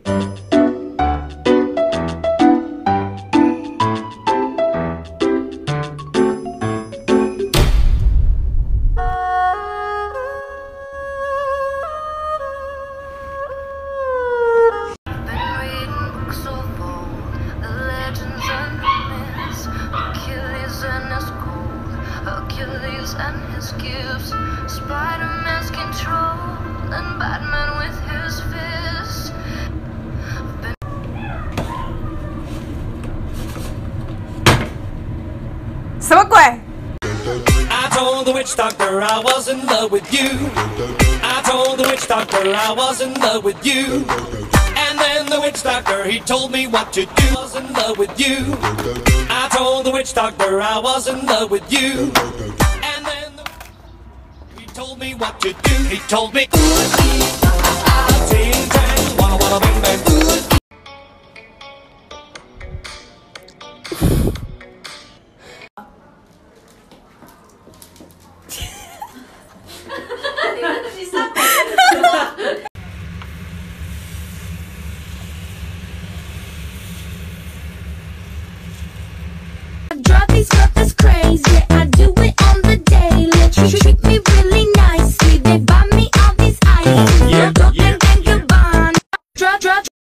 And his gifts, Spider-Man's control, and Batman with his fists. I told the witch doctor I was in love with you. I told the witch doctor I was in love with you. And then the witch doctor, he told me what to do. I was in love with you. I told the witch doctor I was in love with you. Told me what to do. He told me, ting tang, walla walla bang bang. I drive these stuff that's crazy. I do it on the daily. Treat